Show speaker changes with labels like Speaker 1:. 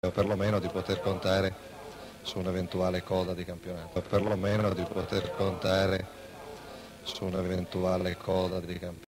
Speaker 1: o perlomeno di poter contare su un'eventuale coda di campionato, o perlomeno di poter contare su un'eventuale coda di campionato.